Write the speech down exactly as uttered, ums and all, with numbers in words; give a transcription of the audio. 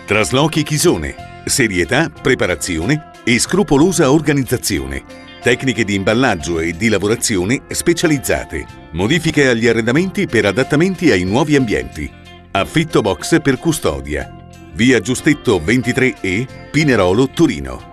Traslochi Chisone. Serietà, preparazione e scrupolosa organizzazione. Tecniche di imballaggio e di lavorazione specializzate. Modifiche agli arredamenti per adattamenti ai nuovi ambienti. Affitto box per custodia. Via Giustetto ventitré E, Pinerolo, Torino.